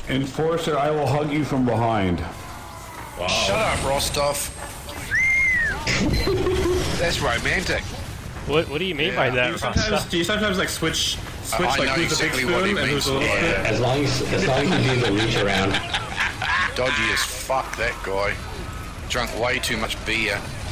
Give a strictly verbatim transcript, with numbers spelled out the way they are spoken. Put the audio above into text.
Enforcer, I will hug you from behind. Wow. Shut up, Rostov. That's romantic. What What do you mean Yeah. by that, Do you sometimes, Rostov? do you sometimes like switch, switch I like know who's exactly the big what he spoon and means. who's the little Yeah. spoon? As long as as long as you do the reach around. Dodgy as fuck, that guy. Drunk way too much beer.